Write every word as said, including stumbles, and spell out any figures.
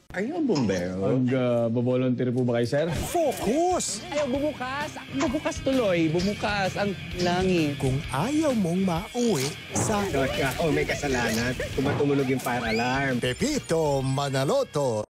Are you a bumbero? Mag-volunteer po ba kayo, sir? Focus! Ayaw, bumukas. Bumukas tuloy. Bumukas ang langit. Kung ayaw mong mauwi sa Oh, may kasalanan. Kung matumunog yung fire alarm. Pepito Manaloto.